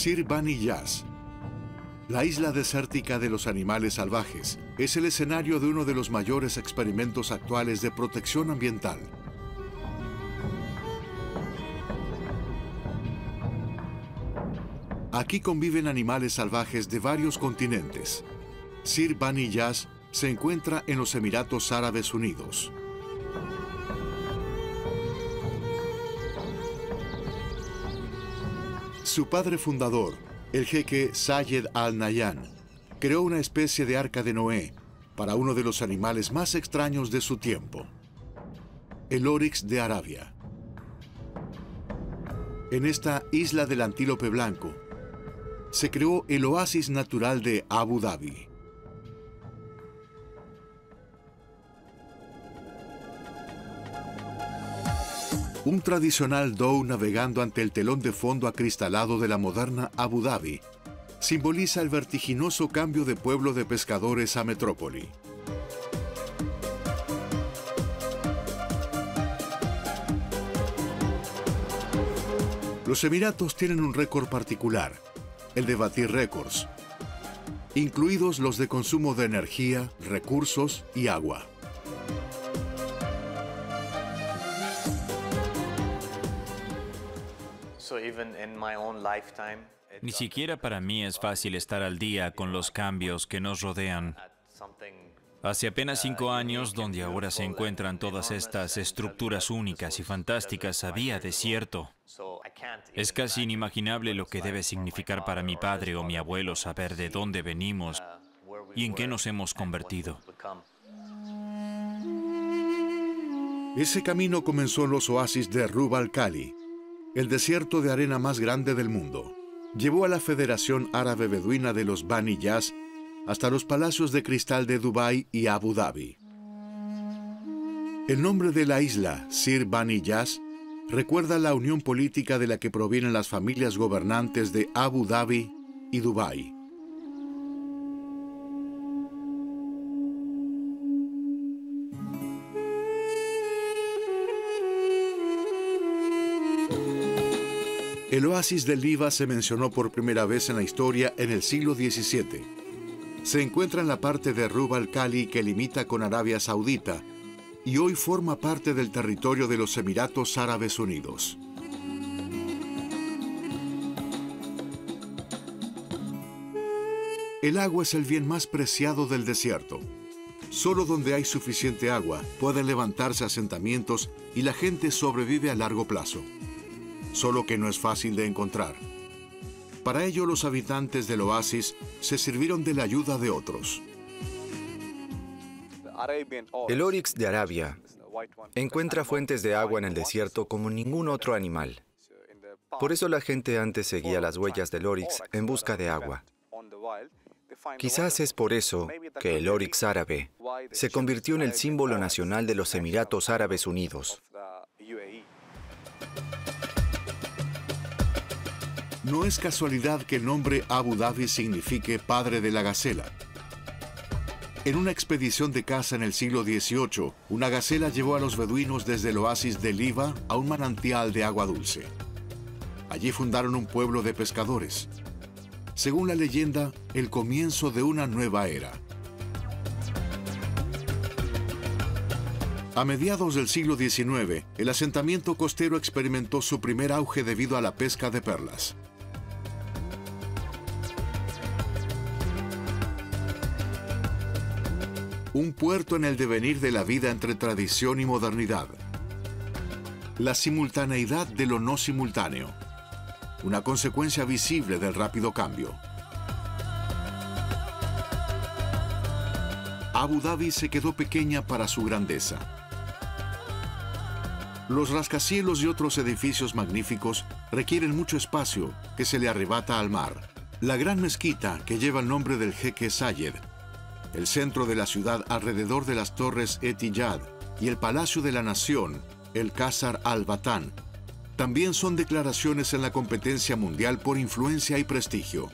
Sir Bani Yas, la isla desértica de los animales salvajes, es el escenario de uno de los mayores experimentos actuales de protección ambiental. Aquí conviven animales salvajes de varios continentes. Sir Bani Yas se encuentra en los Emiratos Árabes Unidos. Su padre fundador, el jeque Zayed Al Nahyan, creó una especie de arca de Noé para uno de los animales más extraños de su tiempo, el Oryx de Arabia. En esta isla del antílope blanco, se creó el oasis natural de Abu Dhabi. Un tradicional dhow navegando ante el telón de fondo acristalado de la moderna Abu Dhabi simboliza el vertiginoso cambio de pueblo de pescadores a metrópoli. Los Emiratos tienen un récord particular, el de batir récords, incluidos los de consumo de energía, recursos y agua. Ni siquiera para mí es fácil estar al día con los cambios que nos rodean. Hace apenas 5 años, donde ahora se encuentran todas estas estructuras únicas y fantásticas, había desierto. Es casi inimaginable lo que debe significar para mi padre o mi abuelo saber de dónde venimos y en qué nos hemos convertido. Ese camino comenzó en los oasis de Rub al Khali, el desierto de arena más grande del mundo. Llevó a la Federación Árabe Beduina de los Bani Yas hasta los palacios de cristal de Dubái y Abu Dhabi. El nombre de la isla, Sir Bani Yas, recuerda la unión política de la que provienen las familias gobernantes de Abu Dhabi y Dubái. El oasis de Liva se mencionó por primera vez en la historia en el siglo XVII. Se encuentra en la parte de Rub al Khali que limita con Arabia Saudita y hoy forma parte del territorio de los Emiratos Árabes Unidos. El agua es el bien más preciado del desierto. Solo donde hay suficiente agua pueden levantarse asentamientos y la gente sobrevive a largo plazo. Solo que no es fácil de encontrar. Para ello, los habitantes del oasis se sirvieron de la ayuda de otros. El Oryx de Arabia encuentra fuentes de agua en el desierto como ningún otro animal. Por eso la gente antes seguía las huellas del Oryx en busca de agua. Quizás es por eso que el Oryx árabe se convirtió en el símbolo nacional de los Emiratos Árabes Unidos. No es casualidad que el nombre Abu Dhabi signifique padre de la gacela. En una expedición de caza en el siglo XVIII, una gacela llevó a los beduinos desde el oasis de Liva a un manantial de agua dulce. Allí fundaron un pueblo de pescadores. Según la leyenda, el comienzo de una nueva era. A mediados del siglo XIX, el asentamiento costero experimentó su primer auge debido a la pesca de perlas. Un puerto en el devenir de la vida entre tradición y modernidad. La simultaneidad de lo no simultáneo. Una consecuencia visible del rápido cambio. Abu Dhabi se quedó pequeña para su grandeza. Los rascacielos y otros edificios magníficos requieren mucho espacio que se le arrebata al mar. La gran mezquita, que lleva el nombre del jeque Zayed, el centro de la ciudad alrededor de las torres Etihad y el Palacio de la Nación, el Qasr al-Batán, también son declaraciones en la competencia mundial por influencia y prestigio.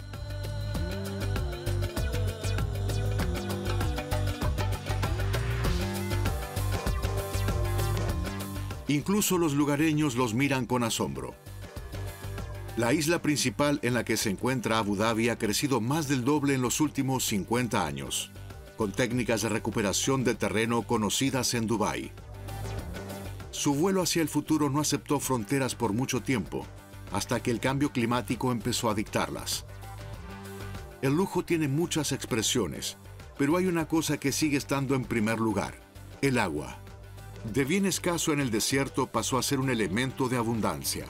Incluso los lugareños los miran con asombro. La isla principal en la que se encuentra Abu Dhabi ha crecido más del doble en los últimos 50 años, con técnicas de recuperación de terreno conocidas en Dubái. Su vuelo hacia el futuro no aceptó fronteras por mucho tiempo, hasta que el cambio climático empezó a dictarlas. El lujo tiene muchas expresiones, pero hay una cosa que sigue estando en primer lugar: el agua. De bien escaso en el desierto pasó a ser un elemento de abundancia.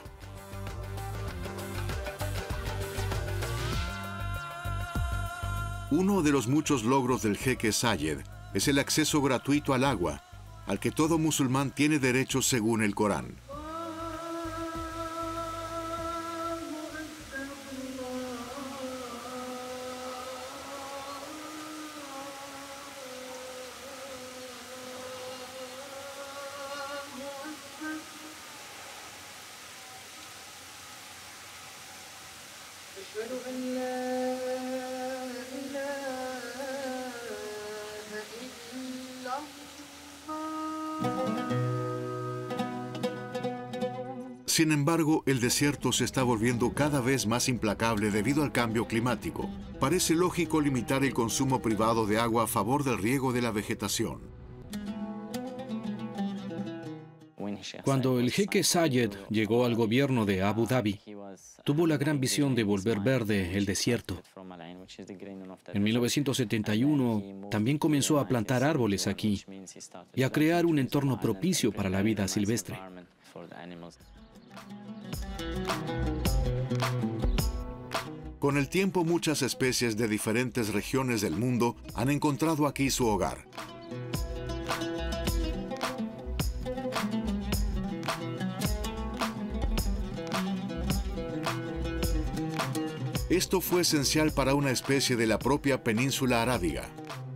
Uno de los muchos logros del jeque Zayed es el acceso gratuito al agua, al que todo musulmán tiene derecho según el Corán. Sin embargo, el desierto se está volviendo cada vez más implacable debido al cambio climático. Parece lógico limitar el consumo privado de agua a favor del riego de la vegetación. Cuando el jeque Zayed llegó al gobierno de Abu Dhabi, tuvo la gran visión de volver verde el desierto. En 1971 también comenzó a plantar árboles aquí y a crear un entorno propicio para la vida silvestre. Con el tiempo, muchas especies de diferentes regiones del mundo han encontrado aquí su hogar. Esto fue esencial para una especie de la propia península arábiga.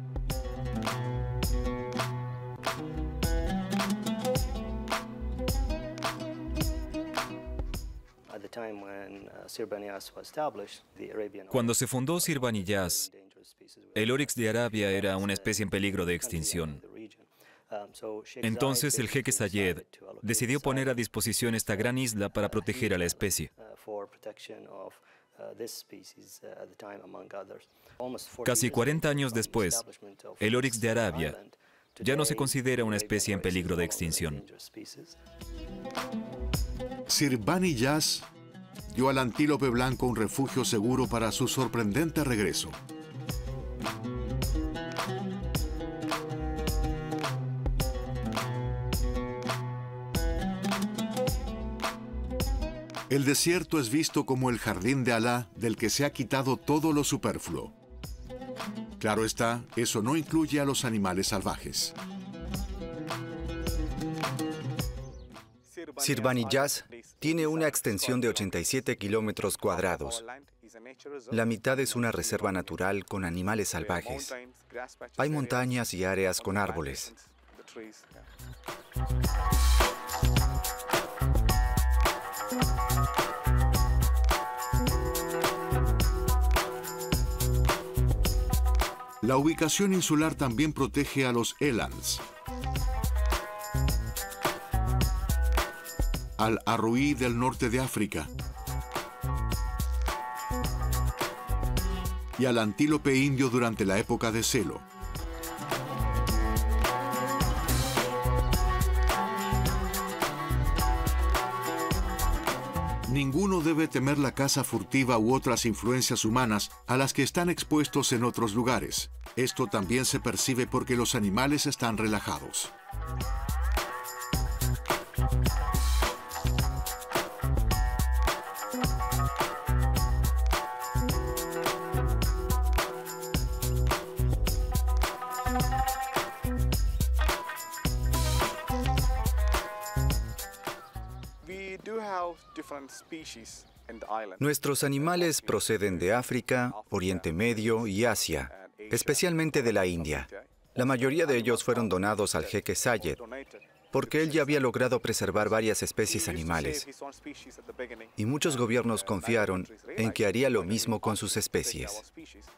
Cuando se fundó Sir Bani Yas, el oryx de Arabia era una especie en peligro de extinción. Entonces el jeque Zayed decidió poner a disposición esta gran isla para proteger a la especie. Casi 40 años después, el oryx de Arabia ya no se considera una especie en peligro de extinción. Sir Bani Yas dio al antílope blanco un refugio seguro para su sorprendente regreso. El desierto es visto como el jardín de Alá del que se ha quitado todo lo superfluo. Claro está, eso no incluye a los animales salvajes. Sir Bani Yas tiene una extensión de 87 kilómetros cuadrados. La mitad es una reserva natural con animales salvajes. Hay montañas y áreas con árboles. La ubicación insular también protege a los elands, al arruí del norte de África y al antílope indio durante la época de celo. Ninguno debe temer la caza furtiva u otras influencias humanas a las que están expuestos en otros lugares. Esto también se percibe porque los animales están relajados. Nuestros animales proceden de África, Oriente Medio y Asia, especialmente de la India. La mayoría de ellos fueron donados al jeque Zayed, porque él ya había logrado preservar varias especies animales. Y muchos gobiernos confiaron en que haría lo mismo con sus especies.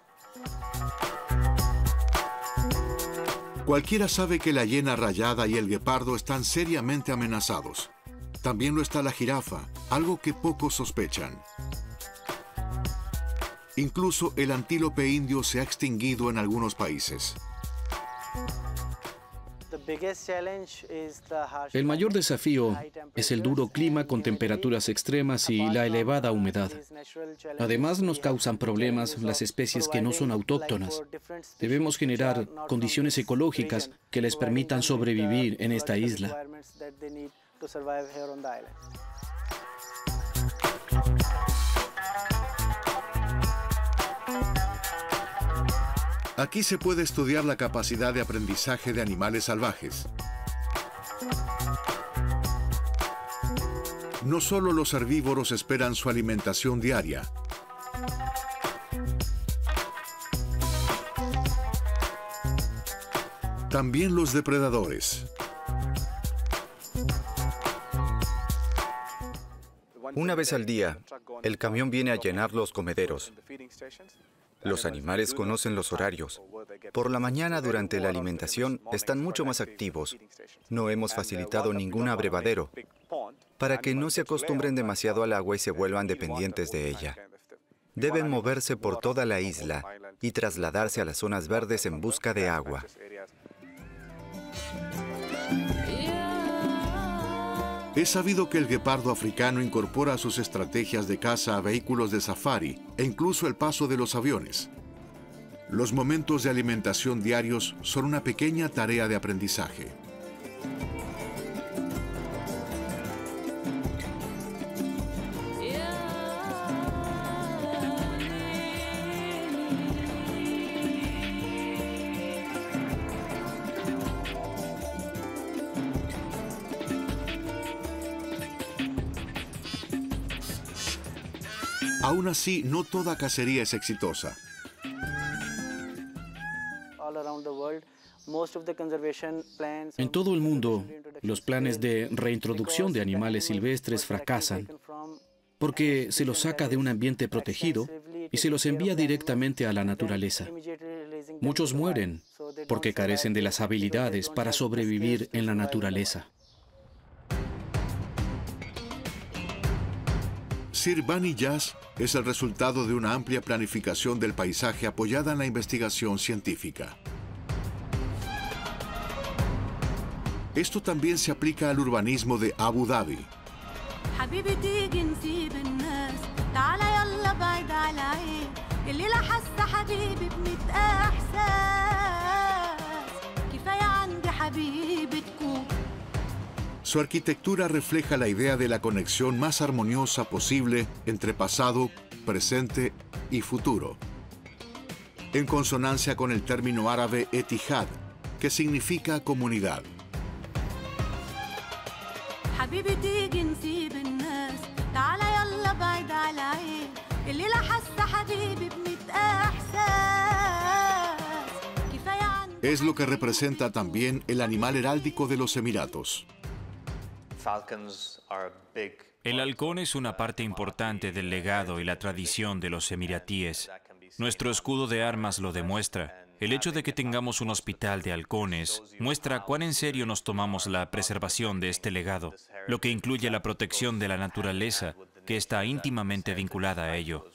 Cualquiera sabe que la hiena rayada y el guepardo están seriamente amenazados. También lo está la jirafa, algo que pocos sospechan. Incluso el antílope indio se ha extinguido en algunos países. El mayor desafío es el duro clima con temperaturas extremas y la elevada humedad. Además, nos causan problemas las especies que no son autóctonas. Debemos generar condiciones ecológicas que les permitan sobrevivir en esta isla. Aquí se puede estudiar la capacidad de aprendizaje de animales salvajes. No solo los herbívoros esperan su alimentación diaria. También los depredadores. Una vez al día, el camión viene a llenar los comederos. Los animales conocen los horarios. Por la mañana, durante la alimentación, están mucho más activos. No hemos facilitado ningún abrevadero para que no se acostumbren demasiado al agua y se vuelvan dependientes de ella. Deben moverse por toda la isla y trasladarse a las zonas verdes en busca de agua. Es sabido que el guepardo africano incorpora a sus estrategias de caza a vehículos de safari e incluso el paso de los aviones. Los momentos de alimentación diarios son una pequeña tarea de aprendizaje. Aún así, no toda cacería es exitosa. En todo el mundo, los planes de reintroducción de animales silvestres fracasan porque se los saca de un ambiente protegido y se los envía directamente a la naturaleza. Muchos mueren porque carecen de las habilidades para sobrevivir en la naturaleza. Sir Bani Yas es el resultado de una amplia planificación del paisaje apoyada en la investigación científica. Esto también se aplica al urbanismo de Abu Dhabi. Su arquitectura refleja la idea de la conexión más armoniosa posible entre pasado, presente y futuro, en consonancia con el término árabe etihad, que significa comunidad. Es lo que representa también el animal heráldico de los Emiratos. El halcón es una parte importante del legado y la tradición de los emiratíes. Nuestro escudo de armas lo demuestra. El hecho de que tengamos un hospital de halcones muestra cuán en serio nos tomamos la preservación de este legado, lo que incluye la protección de la naturaleza, que está íntimamente vinculada a ello.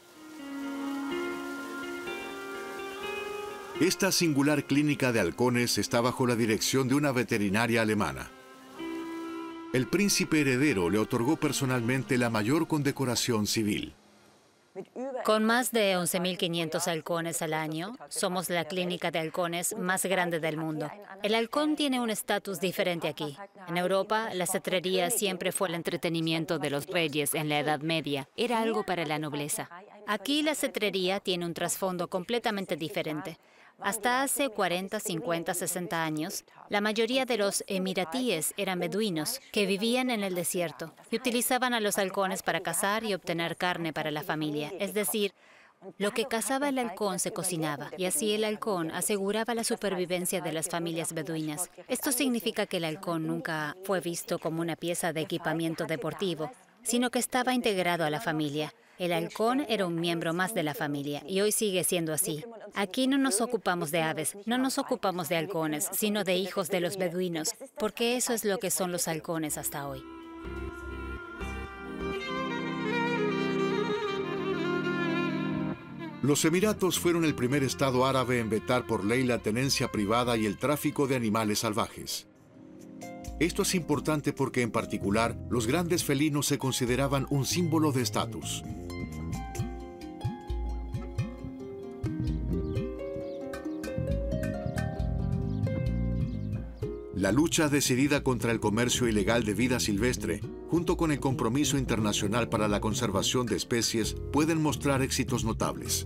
Esta singular clínica de halcones está bajo la dirección de una veterinaria alemana. El príncipe heredero le otorgó personalmente la mayor condecoración civil. Con más de 11.500 halcones al año, somos la clínica de halcones más grande del mundo. El halcón tiene un estatus diferente aquí. En Europa, la cetrería siempre fue el entretenimiento de los reyes en la Edad Media. Era algo para la nobleza. Aquí la cetrería tiene un trasfondo completamente diferente. Hasta hace 40, 50, 60 años, la mayoría de los emiratíes eran beduinos que vivían en el desierto y utilizaban a los halcones para cazar y obtener carne para la familia. Es decir, lo que cazaba el halcón se cocinaba y así el halcón aseguraba la supervivencia de las familias beduinas. Esto significa que el halcón nunca fue visto como una pieza de equipamiento deportivo, sino que estaba integrado a la familia. El halcón era un miembro más de la familia y hoy sigue siendo así. Aquí no nos ocupamos de aves, no nos ocupamos de halcones, sino de hijos de los beduinos, porque eso es lo que son los halcones hasta hoy. Los Emiratos fueron el primer estado árabe en vetar por ley la tenencia privada y el tráfico de animales salvajes. Esto es importante porque, en particular, los grandes felinos se consideraban un símbolo de estatus. La lucha decidida contra el comercio ilegal de vida silvestre, junto con el compromiso internacional para la conservación de especies, pueden mostrar éxitos notables.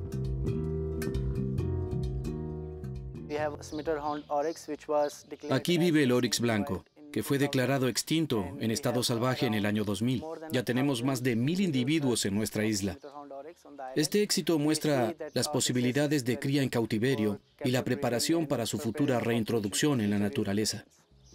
Aquí vive el oryx blanco, que fue declarado extinto en estado salvaje en el año 2000. Ya tenemos más de 1000 individuos en nuestra isla. Este éxito muestra las posibilidades de cría en cautiverio y la preparación para su futura reintroducción en la naturaleza.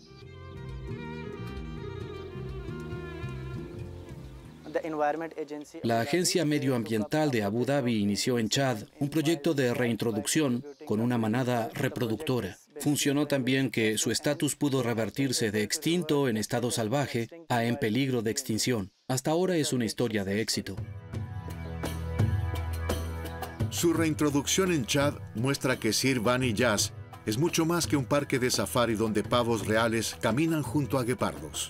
La Agencia Medioambiental de Abu Dhabi inició en Chad un proyecto de reintroducción con una manada reproductora. Funcionó tan bien que su estatus pudo revertirse de extinto en estado salvaje a en peligro de extinción. Hasta ahora es una historia de éxito. Su reintroducción en Chad muestra que Sir Bani Yas es mucho más que un parque de safari donde pavos reales caminan junto a guepardos.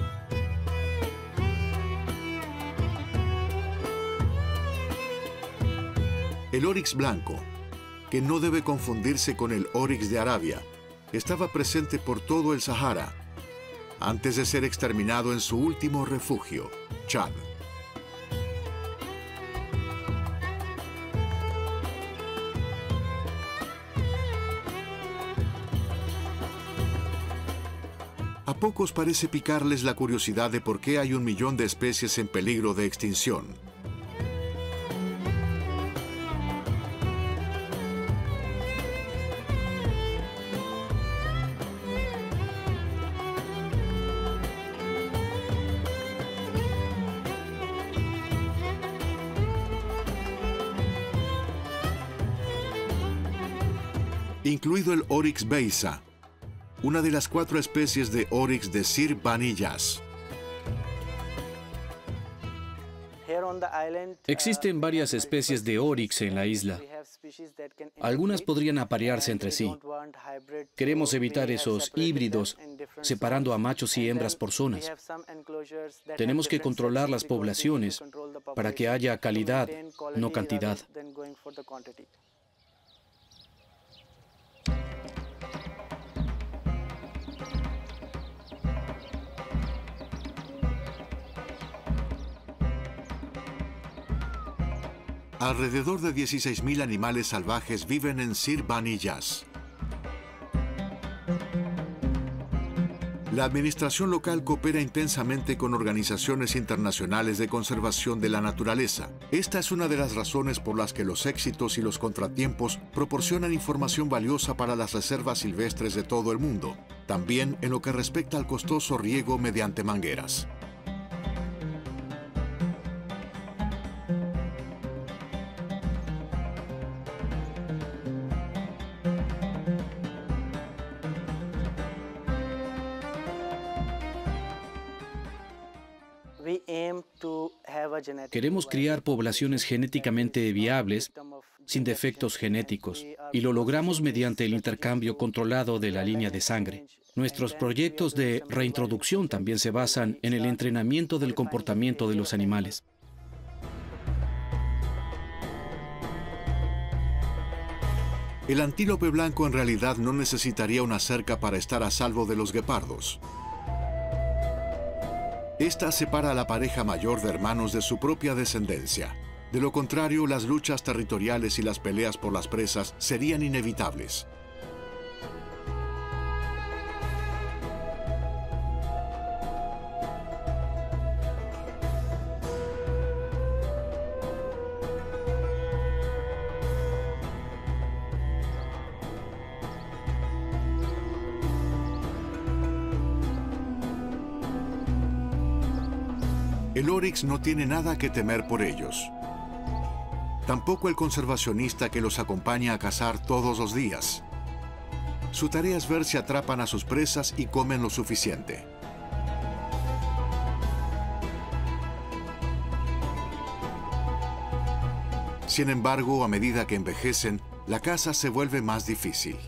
El oryx blanco, que no debe confundirse con el oryx de Arabia, estaba presente por todo el Sahara, antes de ser exterminado en su último refugio, Chad. A pocos parece picarles la curiosidad de por qué hay 1 millón de especies en peligro de extinción. Incluido el oryx beisa, una de las 4 especies de oryx de Sir Bani Yas. Existen varias especies de oryx en la isla. Algunas podrían aparearse entre sí. Queremos evitar esos híbridos, separando a machos y hembras por zonas. Tenemos que controlar las poblaciones para que haya calidad, no cantidad. Alrededor de 16.000 animales salvajes viven en Sir Bani Yas. La administración local coopera intensamente con organizaciones internacionales de conservación de la naturaleza. Esta es una de las razones por las que los éxitos y los contratiempos proporcionan información valiosa para las reservas silvestres de todo el mundo, también en lo que respecta al costoso riego mediante mangueras. Queremos criar poblaciones genéticamente viables, sin defectos genéticos, y lo logramos mediante el intercambio controlado de la línea de sangre. Nuestros proyectos de reintroducción también se basan en el entrenamiento del comportamiento de los animales. El antílope blanco en realidad no necesitaría una cerca para estar a salvo de los guepardos. Esta separa a la pareja mayor de hermanos de su propia descendencia. De lo contrario, las luchas territoriales y las peleas por las presas serían inevitables. El oryx no tiene nada que temer por ellos. Tampoco el conservacionista que los acompaña a cazar todos los días. Su tarea es ver si atrapan a sus presas y comen lo suficiente. Sin embargo, a medida que envejecen, la caza se vuelve más difícil.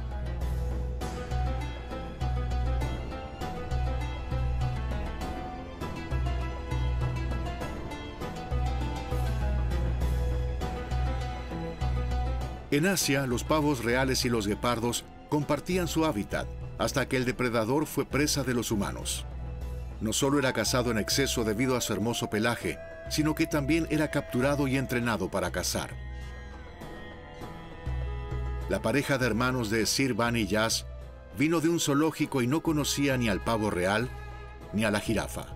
En Asia, los pavos reales y los guepardos compartían su hábitat hasta que el depredador fue presa de los humanos. No solo era cazado en exceso debido a su hermoso pelaje, sino que también era capturado y entrenado para cazar. La pareja de hermanos de Sir Bani Yas vino de un zoológico y no conocía ni al pavo real ni a la jirafa.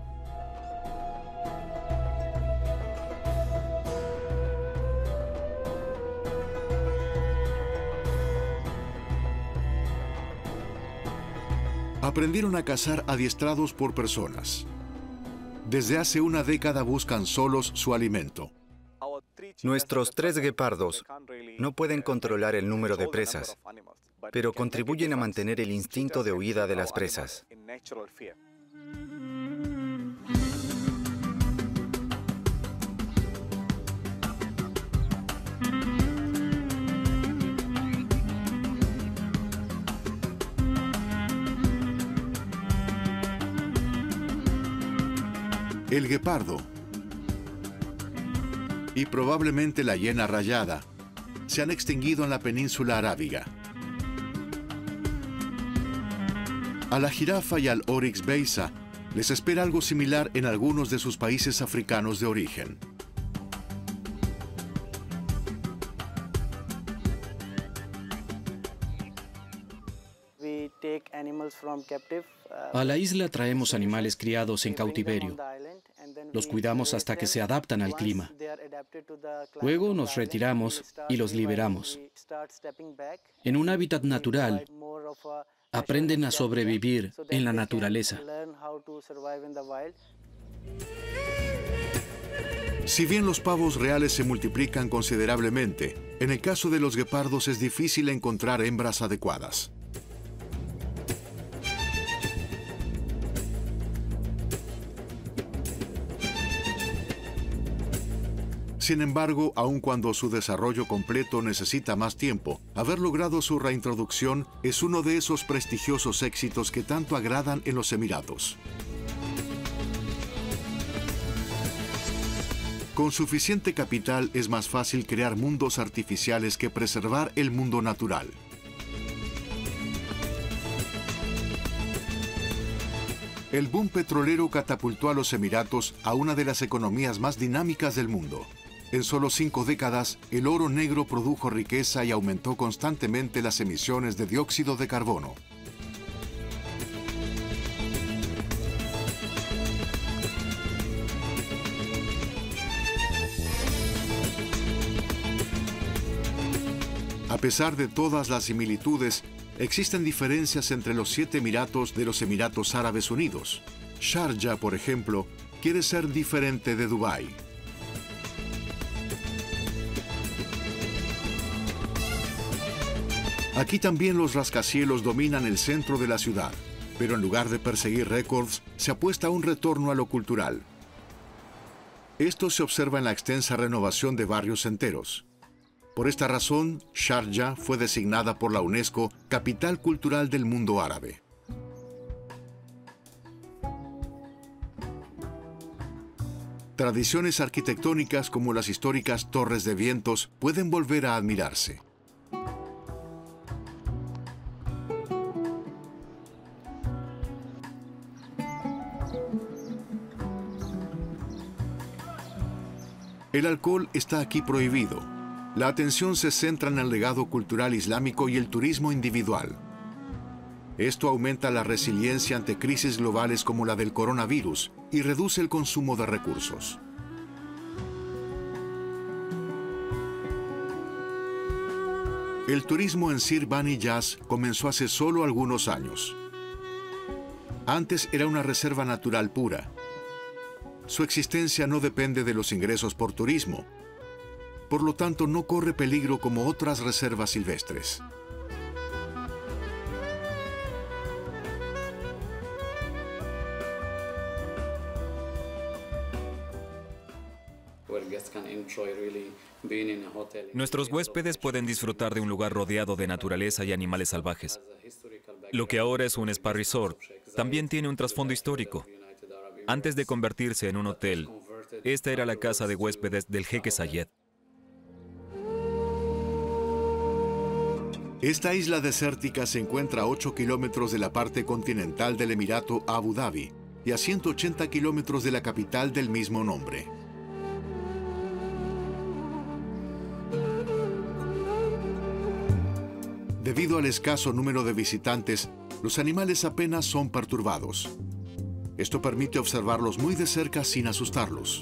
Aprendieron a cazar adiestrados por personas. Desde hace una década buscan solos su alimento. Nuestros 3 guepardos no pueden controlar el número de presas, pero contribuyen a mantener el instinto de huida de las presas. El guepardo y probablemente la hiena rayada se han extinguido en la península arábiga. A la jirafa y al oryx beisa les espera algo similar en algunos de sus países africanos de origen. A la isla traemos animales criados en cautiverio. Los cuidamos hasta que se adaptan al clima. Luego nos retiramos y los liberamos. En un hábitat natural, aprenden a sobrevivir en la naturaleza. Si bien los pavos reales se multiplican considerablemente, en el caso de los guepardos es difícil encontrar hembras adecuadas. Sin embargo, aun cuando su desarrollo completo necesita más tiempo, haber logrado su reintroducción es uno de esos prestigiosos éxitos que tanto agradan en los Emiratos. Con suficiente capital es más fácil crear mundos artificiales que preservar el mundo natural. El boom petrolero catapultó a los Emiratos a una de las economías más dinámicas del mundo. En solo 5 décadas, el oro negro produjo riqueza y aumentó constantemente las emisiones de dióxido de carbono. A pesar de todas las similitudes, existen diferencias entre los 7 emiratos de los Emiratos Árabes Unidos. Sharjah, por ejemplo, quiere ser diferente de Dubái. Aquí también los rascacielos dominan el centro de la ciudad, pero en lugar de perseguir récords, se apuesta a un retorno a lo cultural. Esto se observa en la extensa renovación de barrios enteros. Por esta razón, Sharjah fue designada por la UNESCO Capital Cultural del Mundo Árabe. Tradiciones arquitectónicas como las históricas Torres de Vientos pueden volver a admirarse. El alcohol está aquí prohibido. La atención se centra en el legado cultural islámico y el turismo individual. Esto aumenta la resiliencia ante crisis globales como la del coronavirus y reduce el consumo de recursos. El turismo en Sir Bani Yas comenzó hace solo algunos años. Antes era una reserva natural pura. Su existencia no depende de los ingresos por turismo. Por lo tanto, no corre peligro como otras reservas silvestres. Nuestros huéspedes pueden disfrutar de un lugar rodeado de naturaleza y animales salvajes. Lo que ahora es un spa resort también tiene un trasfondo histórico. Antes de convertirse en un hotel, esta era la casa de huéspedes del jeque Zayed. Esta isla desértica se encuentra a 8 kilómetros de la parte continental del Emirato Abu Dhabi y a 180 kilómetros de la capital del mismo nombre. Debido al escaso número de visitantes, los animales apenas son perturbados. Esto permite observarlos muy de cerca sin asustarlos.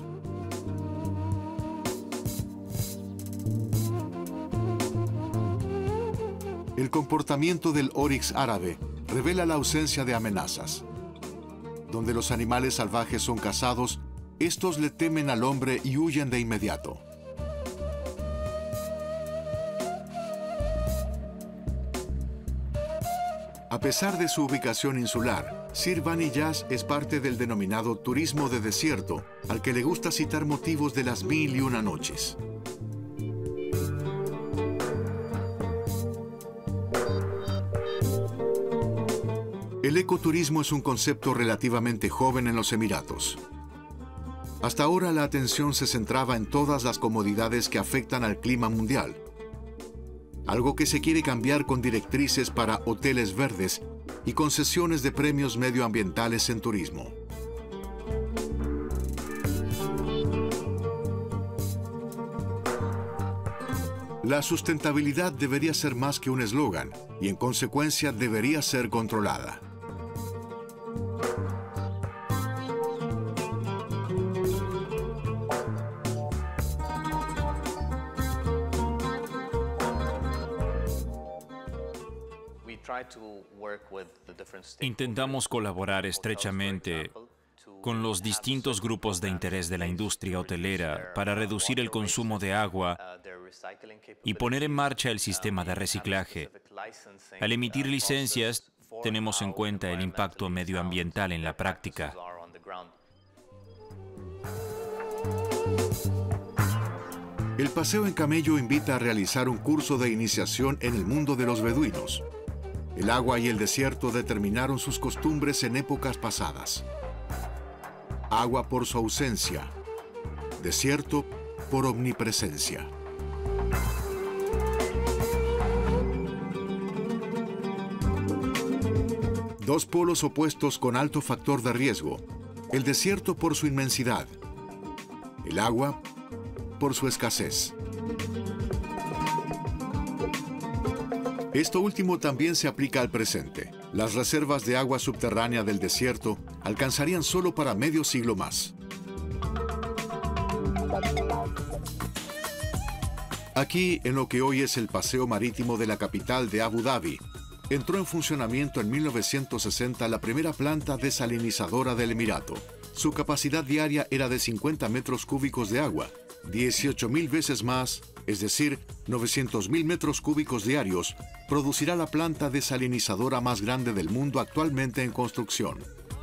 El comportamiento del oryx árabe revela la ausencia de amenazas. Donde los animales salvajes son cazados, estos le temen al hombre y huyen de inmediato. A pesar de su ubicación insular, Sir Bani Yas es parte del denominado turismo de desierto, al que le gusta citar motivos de las 1001 noches. El ecoturismo es un concepto relativamente joven en los Emiratos. Hasta ahora la atención se centraba en todas las comodidades que afectan al clima mundial, algo que se quiere cambiar con directrices para hoteles verdes y concesiones de premios medioambientales en turismo. La sustentabilidad debería ser más que un eslogan y en consecuencia debería ser controlada. Intentamos colaborar estrechamente con los distintos grupos de interés de la industria hotelera para reducir el consumo de agua y poner en marcha el sistema de reciclaje. Al emitir licencias, tenemos en cuenta el impacto medioambiental en la práctica. El paseo en camello invita a realizar un curso de iniciación en el mundo de los beduinos. El agua y el desierto determinaron sus costumbres en épocas pasadas. Agua por su ausencia, desierto por omnipresencia. Dos polos opuestos con alto factor de riesgo. El desierto por su inmensidad. El agua por su escasez. Esto último también se aplica al presente. Las reservas de agua subterránea del desierto alcanzarían solo para medio siglo más. Aquí, en lo que hoy es el paseo marítimo de la capital de Abu Dhabi, entró en funcionamiento en 1960 la primera planta desalinizadora del Emirato. Su capacidad diaria era de 50 metros cúbicos de agua, 18.000 veces más, es decir, 900.000 metros cúbicos diarios, producirá la planta desalinizadora más grande del mundo actualmente en construcción.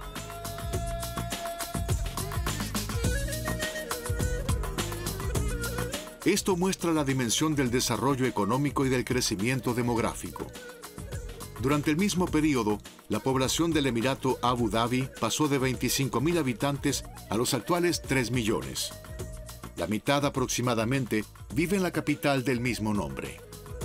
Esto muestra la dimensión del desarrollo económico y del crecimiento demográfico. Durante el mismo periodo, la población del Emirato Abu Dhabi pasó de 25.000 habitantes a los actuales 3 millones. La mitad aproximadamente vive en la capital del mismo nombre.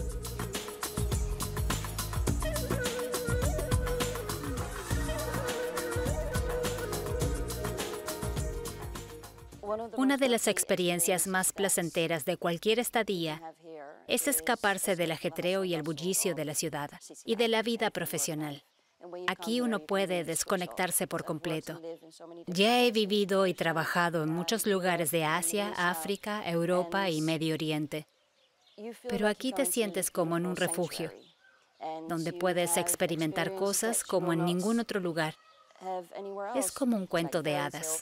Una de las experiencias más placenteras de cualquier estadía es escaparse del ajetreo y el bullicio de la ciudad y de la vida profesional. Aquí uno puede desconectarse por completo. Ya he vivido y trabajado en muchos lugares de Asia, África, Europa y Medio Oriente. Pero aquí te sientes como en un refugio, donde puedes experimentar cosas como en ningún otro lugar. Es como un cuento de hadas.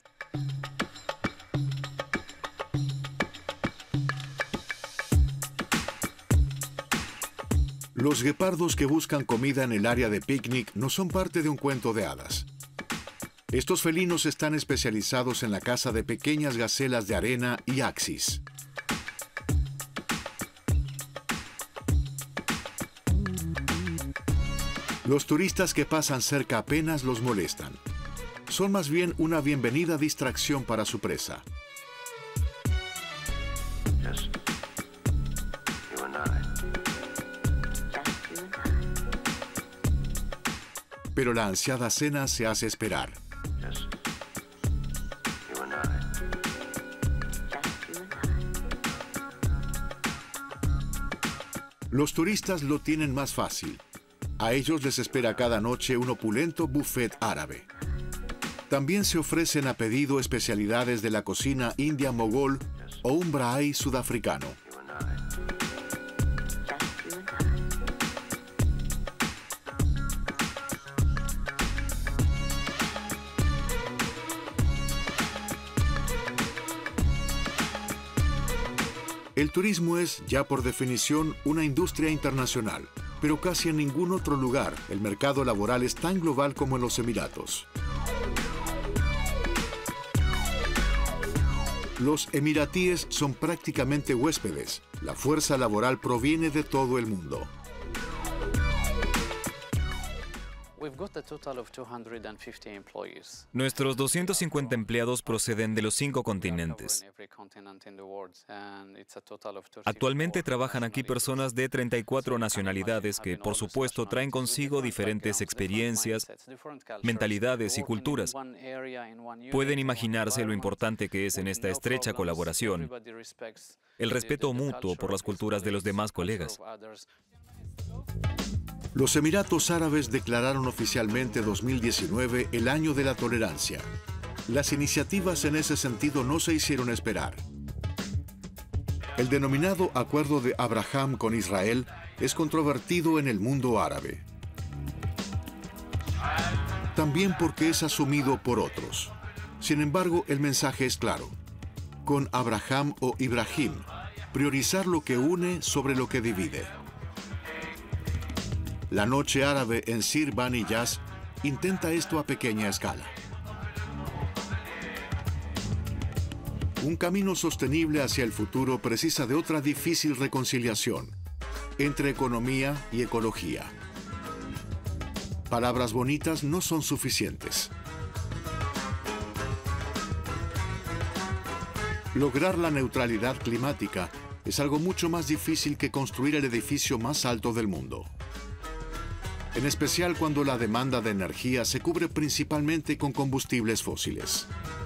Los guepardos que buscan comida en el área de picnic no son parte de un cuento de hadas. Estos felinos están especializados en la caza de pequeñas gacelas de arena y axis. Los turistas que pasan cerca apenas los molestan. Son más bien una bienvenida distracción para su presa. Pero la ansiada cena se hace esperar. Los turistas lo tienen más fácil. A ellos les espera cada noche un opulento buffet árabe. También se ofrecen a pedido especialidades de la cocina india mogol o un braai sudafricano. El turismo es, ya por definición, una industria internacional, pero casi en ningún otro lugar el mercado laboral es tan global como en los Emiratos. Los emiratíes son prácticamente huéspedes. La fuerza laboral proviene de todo el mundo. Nuestros 250 empleados proceden de los 5 continentes. Actualmente trabajan aquí personas de 34 nacionalidades que, por supuesto, traen consigo diferentes experiencias, mentalidades y culturas. Pueden imaginarse lo importante que es en esta estrecha colaboración el respeto mutuo por las culturas de los demás colegas. Los Emiratos Árabes declararon oficialmente 2019 el año de la tolerancia. Las iniciativas en ese sentido no se hicieron esperar. El denominado Acuerdo de Abraham con Israel es controvertido en el mundo árabe. También porque es asumido por otros. Sin embargo, el mensaje es claro. Con Abraham o Ibrahim, priorizar lo que une sobre lo que divide. La noche árabe en Sir Bani Yas intenta esto a pequeña escala. Un camino sostenible hacia el futuro precisa de otra difícil reconciliación entre economía y ecología. Palabras bonitas no son suficientes. Lograr la neutralidad climática es algo mucho más difícil que construir el edificio más alto del mundo. En especial cuando la demanda de energía se cubre principalmente con combustibles fósiles.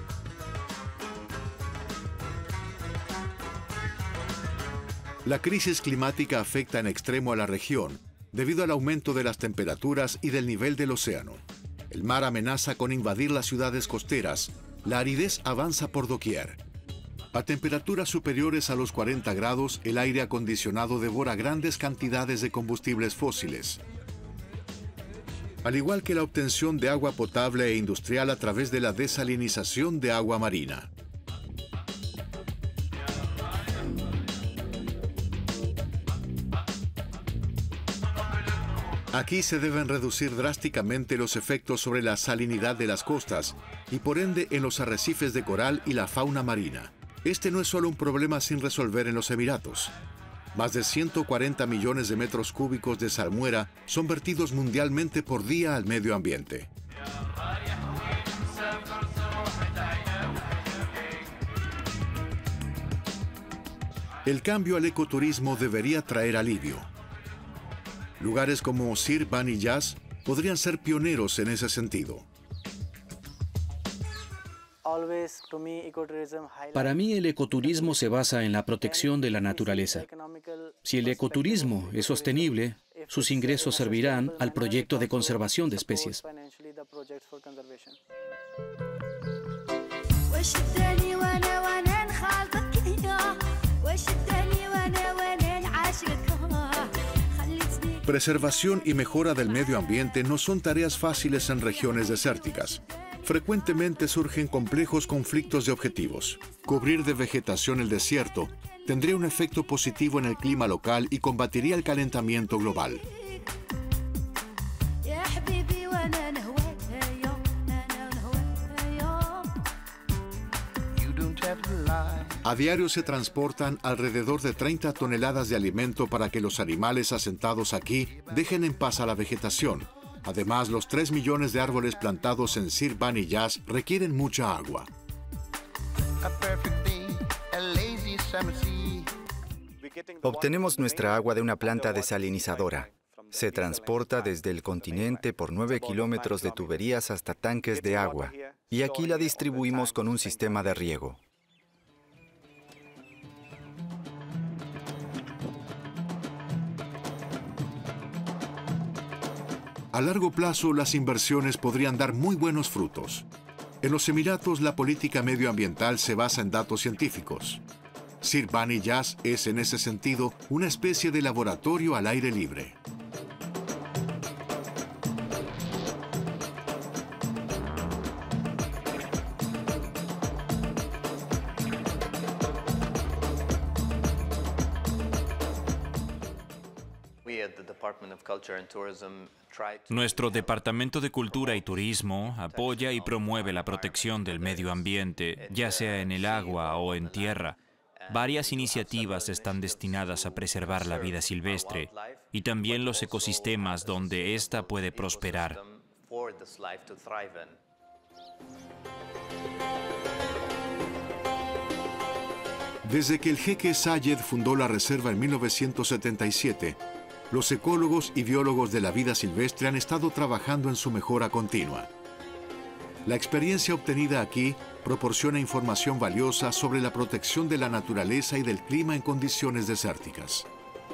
La crisis climática afecta en extremo a la región debido al aumento de las temperaturas y del nivel del océano. El mar amenaza con invadir las ciudades costeras. La aridez avanza por doquier. A temperaturas superiores a los 40 grados, el aire acondicionado devora grandes cantidades de combustibles fósiles. Al igual que la obtención de agua potable e industrial a través de la desalinización de agua marina. Aquí se deben reducir drásticamente los efectos sobre la salinidad de las costas y por ende en los arrecifes de coral y la fauna marina. Este no es solo un problema sin resolver en los Emiratos. Más de 140 millones de metros cúbicos de salmuera son vertidos mundialmente por día al medio ambiente. El cambio al ecoturismo debería traer alivio. Lugares como Sir Bani Yas podrían ser pioneros en ese sentido. Para mí, el ecoturismo se basa en la protección de la naturaleza. Si el ecoturismo es sostenible, sus ingresos servirán al proyecto de conservación de especies. Preservación y mejora del medio ambiente no son tareas fáciles en regiones desérticas. Frecuentemente surgen complejos conflictos de objetivos. Cubrir de vegetación el desierto tendría un efecto positivo en el clima local y combatiría el calentamiento global. A diario se transportan alrededor de 30 toneladas de alimento para que los animales asentados aquí dejen en paz a la vegetación. Además, los 3 millones de árboles plantados en Sir Bani Yas requieren mucha agua. Obtenemos nuestra agua de una planta desalinizadora. Se transporta desde el continente por 9 kilómetros de tuberías hasta tanques de agua, y aquí la distribuimos con un sistema de riego. A largo plazo, las inversiones podrían dar muy buenos frutos. En los Emiratos, la política medioambiental se basa en datos científicos. Sir Bani Yas es, en ese sentido, una especie de laboratorio al aire libre. Nuestro Departamento de Cultura y Turismo apoya y promueve la protección del medio ambiente, ya sea en el agua o en tierra. Varias iniciativas están destinadas a preservar la vida silvestre y también los ecosistemas donde ésta puede prosperar. Desde que el jeque Zayed fundó la reserva en 1977, los ecólogos y biólogos de la vida silvestre han estado trabajando en su mejora continua. La experiencia obtenida aquí proporciona información valiosa sobre la protección de la naturaleza y del clima en condiciones desérticas.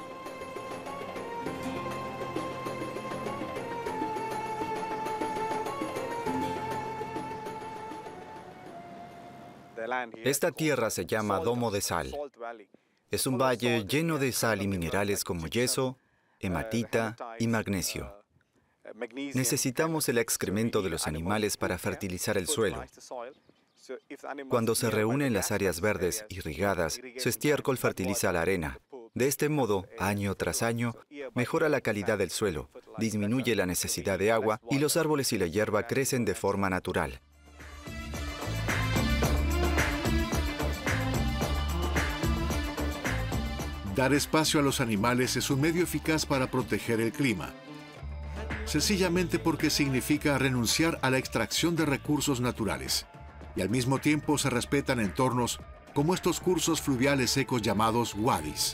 Esta tierra se llama Domo de Sal. Es un valle lleno de sal y minerales como yeso, hematita y magnesio. Necesitamos el excremento de los animales para fertilizar el suelo. Cuando se reúnen las áreas verdes irrigadas, su estiércol fertiliza la arena. De este modo, año tras año, mejora la calidad del suelo, disminuye la necesidad de agua y los árboles y la hierba crecen de forma natural. Dar espacio a los animales es un medio eficaz para proteger el clima. Sencillamente porque significa renunciar a la extracción de recursos naturales. Y al mismo tiempo se respetan entornos como estos cursos fluviales secos llamados wadis.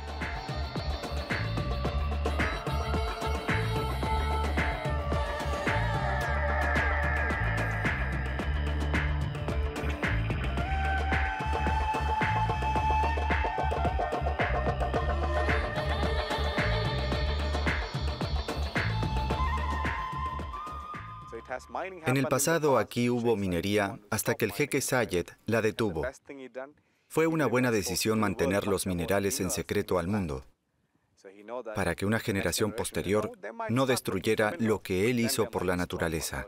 En el pasado aquí hubo minería hasta que el jeque Zayed la detuvo. Fue una buena decisión mantener los minerales en secreto al mundo, para que una generación posterior no destruyera lo que él hizo por la naturaleza.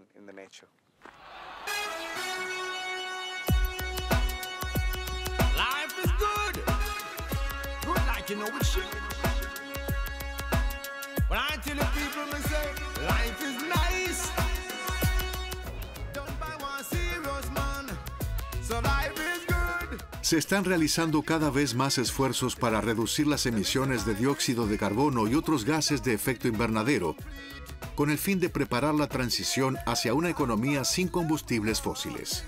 Se están realizando cada vez más esfuerzos para reducir las emisiones de dióxido de carbono y otros gases de efecto invernadero, con el fin de preparar la transición hacia una economía sin combustibles fósiles.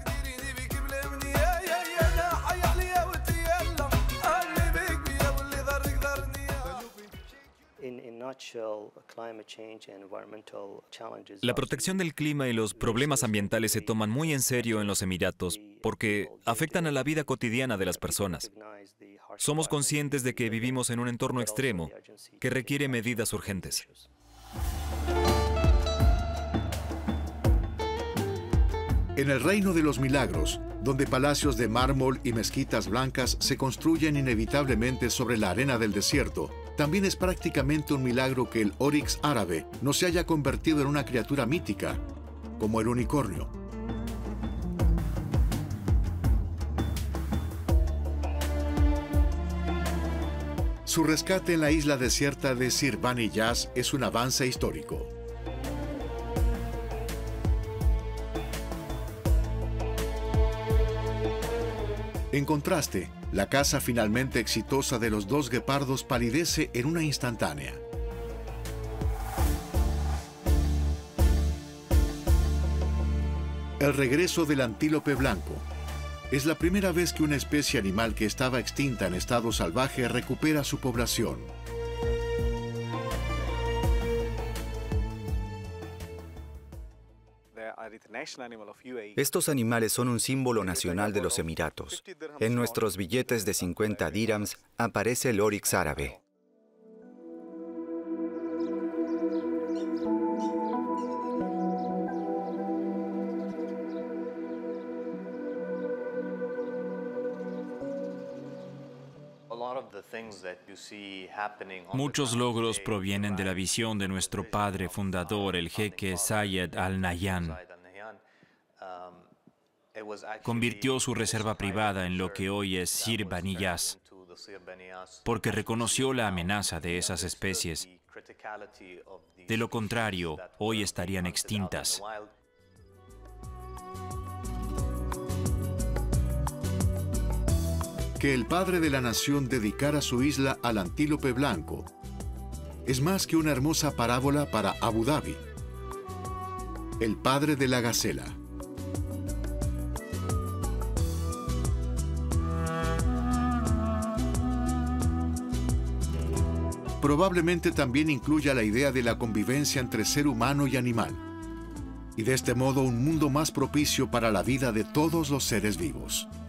La protección del clima y los problemas ambientales se toman muy en serio en los Emiratos porque afectan a la vida cotidiana de las personas. Somos conscientes de que vivimos en un entorno extremo que requiere medidas urgentes. En el Reino de los Milagros, donde palacios de mármol y mezquitas blancas se construyen inevitablemente sobre la arena del desierto, también es prácticamente un milagro que el Oryx árabe no se haya convertido en una criatura mítica, como el unicornio. Su rescate en la isla desierta de Sir Bani Yas es un avance histórico. En contraste, la caza finalmente exitosa de los dos guepardos palidece en una instantánea. El regreso del antílope blanco. Es la primera vez que una especie animal que estaba extinta en estado salvaje recupera su población. Estos animales son un símbolo nacional de los Emiratos. En nuestros billetes de 50 dirhams aparece el oryx árabe. Muchos logros provienen de la visión de nuestro padre fundador, el jeque Zayed Al Nahyan. Convirtió su reserva privada en lo que hoy es Sir Bani Yas, porque reconoció la amenaza de esas especies. De lo contrario, hoy estarían extintas. Que el padre de la nación dedicara su isla al antílope blanco es más que una hermosa parábola para Abu Dhabi, el padre de la gacela. Probablemente también incluya la idea de la convivencia entre ser humano y animal, y de este modo un mundo más propicio para la vida de todos los seres vivos.